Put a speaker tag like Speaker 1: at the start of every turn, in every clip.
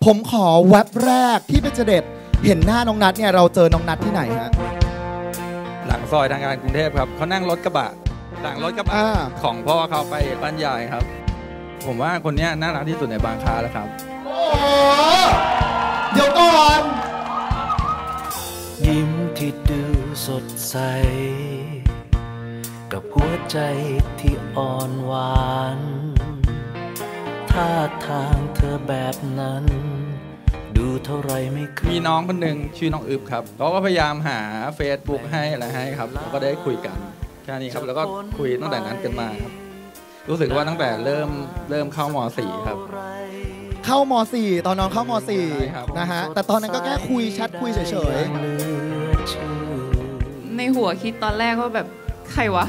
Speaker 1: ผมขอแว็บแรกที่เป็นเด็ดเห็นหน้าน้องนัทเนี่ยเราเจอน้องนัทที่ไหนฮะ
Speaker 2: หลังซอยทางการกรุงเทพครับเขานั่งรถกระบะหลังรถกระบะของพ่อเขาไปบ้านใหญ่ครับผมว่าคนนี้น่ารักที่สุดในบางคล้าแล้วครับ
Speaker 1: โอ้เดี๋ยวก่อน
Speaker 3: ยิ้มที่ดูสดใสกับหัวใจที่อ่อนหวานท่าทางเธอแบบนั้นดูเท่าไรไม่เคย
Speaker 2: มีน้องคนหนึ่งชื่อน้องอึบครับเขาก็พยายามหา Facebook ให้อะไรให้ครับแล้วก็ได้คุยกันแค่นี้ครับแล้วก็คุยตั้งแต่นั้นกันมาครับรู้สึกว่าตั้งแต่เริ่มเข้าม.4 ครับ
Speaker 1: เข้าม.4 ตอนน้องเข้าม.4 นะฮะแต่ตอนนั้นก็แค่คุยแชทคุยเฉย
Speaker 4: ๆในหัวคิดตอนแรกว่าแบบใครวะ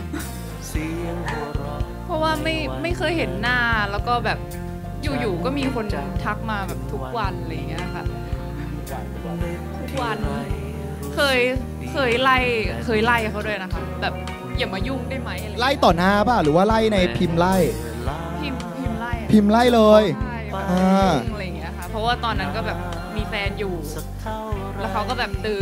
Speaker 4: เพราะว่าไม่เคยเห็นหน้าแล้วก็แบบอยู่ๆก็มีคนทักมาแบบทุกวันอะไรอย่างเงี้ยค่ะทุกวันเคยไล่เขาด้วยนะคะแบบอย่ามายุ่งได้ไหม
Speaker 1: ไล่ต่อหน้าป่ะหรือว่าไล่ในพิมพ์ไล่
Speaker 4: พิมพ์
Speaker 1: ไล่เลย
Speaker 4: อะไรอย่างเงี้ยค่ะเพราะว่าตอนนั้นก็แบบมีแฟนอยู่แล้วเขาก็แบบตื้อ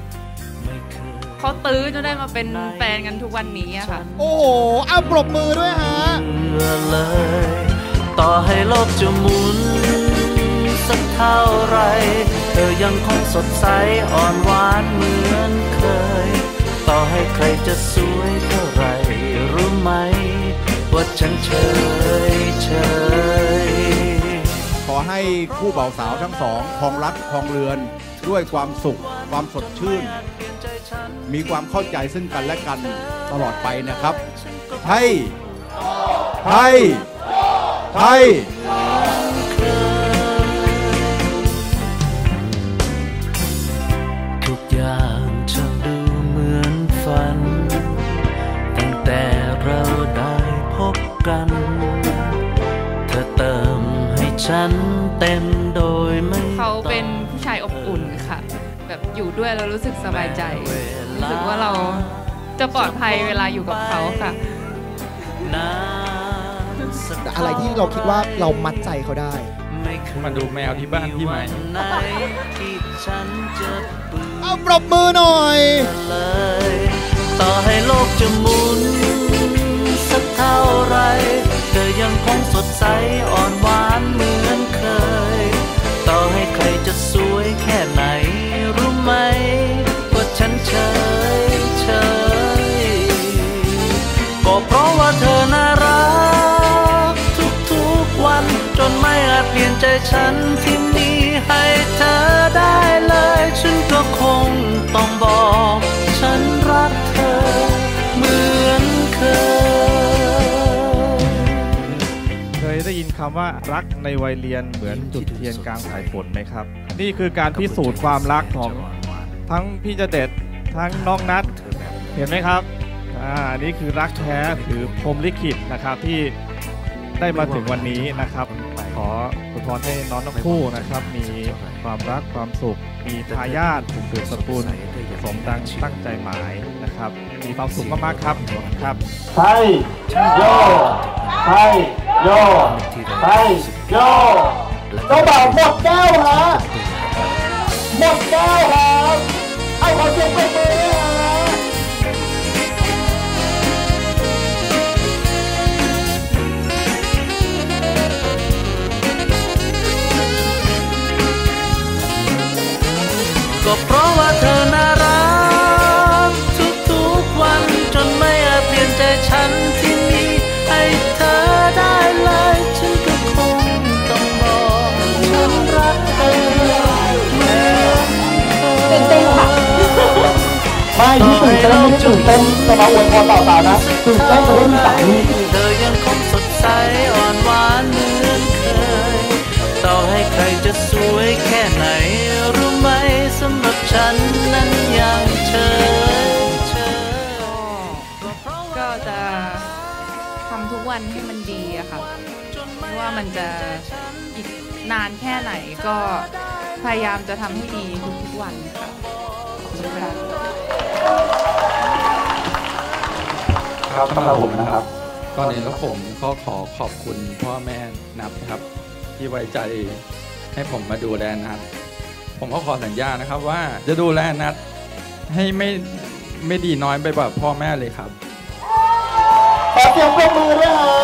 Speaker 4: จนได้มาเป็นแฟนกันทุกวันนี้อะค่ะ
Speaker 1: โอ้โหเอาปรบมือด้วยฮะ
Speaker 3: ต่อให้โลกจะหมุนสักเท่าไรเธอยังคงสดใสอ่อนหวานเหมือนเคยต่อให้ใครจะสวยเท่าไรรู้ไหมว่าฉันเฉย
Speaker 5: ขอให้คู่บ่าวสาวทั้งสองครองรักครองเรือนด้วยความสุขความสดชื่นมีความเข้าใจซึ่งกันและกันตลอดไปนะครับให้
Speaker 3: ทุกอย่างจะดูเหมือนฝันตั้งแต่เราได้พบกันเธอเติมให้ฉันเต็มโดยไม่
Speaker 4: เขาเป็นผู้ชายอบอุ่นค่ะแบบอยู่ด้วยเรารู้สึกสบายใจรู้สึกว่าเราจะปลอดภัยเวลาอยู่กับเขาค่ะ
Speaker 1: อะไรที่เราคิดว่าเรามัดใจเขาได้
Speaker 2: มาดูแมวที่บ้านพี่ไหม
Speaker 1: เอาปรบมือหน่อย
Speaker 3: ต่อให้โลกจะหมุนสักเท่าไรเธอยังคงสดใสอ่อนหวานเหมือนเคยต่อให้ใครจะสวยแค่ไหนรู้ไหมว่าฉันเฉยก็เพราะว่าเธอน่ารักทุกวันจนไม่อาจเปลี่ยนใจฉันที่มีให้เธอได้เลยฉันก็คงต้องบอกฉันรักเธอเหมือนเค
Speaker 6: ยได้ยินคำว่ารักในวัยเรียนเหมือนจุดเทียนกลางสายฝนไหมครับนี่คือการพิสูจน์ความรักของทั้งพี่จเด็ดทั้งน้องนัทเห็นไหมครับนี่คือรักแท้หรือพรหมลิขิตนะครับที่ได้มาถึงวันนี้นะครับขออวยพรให้น้องทั้งคู่นะครับมีความรักความสุขมีทายาทสืบสกุลสมดังตั้งใจหมายนะครับมีความสุขมากๆครับครับ
Speaker 7: ไทยโยไทยโยไทยโยเจ้าบ่าวหมดแก้วฮะหมดแก้วครับเอาขอเสียงปรบมือ
Speaker 3: ก็เพราะว่าเธอน่ารักทุกวันจนไม่อาจเปลี่ยนใจฉันที่มีให้เธอได้เลยฉันก็คงต้องบอกฉันรักเธอ
Speaker 7: ตื่นเต้นค่ะไม่ที่ตื่นเต้นไม่ได้ตื่นเต้นจะมาอวยพรต่อๆนะตื่นเต้นจะได้มีสามี
Speaker 3: เธอยังคงสดใสอ่อนหวานเหมือนเคยต่อให้ใครจะสวยแค่ไหนรู้ไหมสำหรับฉันนั้นยังเฉย
Speaker 4: ก็จะทำทุกวันให้มันดีอะค่ะไม่ว่ามันจะอีกนานแค่ไหนก็พยายามจะทำให้ดีทุกวันค่ะ
Speaker 2: ครับสำหรับผมนะครับก่อนอื่นก็ผมก็ขอขอบคุณพ่อแม่นับนะครับที่ไว้ใจให้ผมมาดูแลนัทผมก็ขอสัญญานะครับว่าจะดูแลนัทให้ไม่ดีน้อยไปแบบพ่อแม่เลยครับ
Speaker 7: ขอเสียงปรบมือด้วยฮะ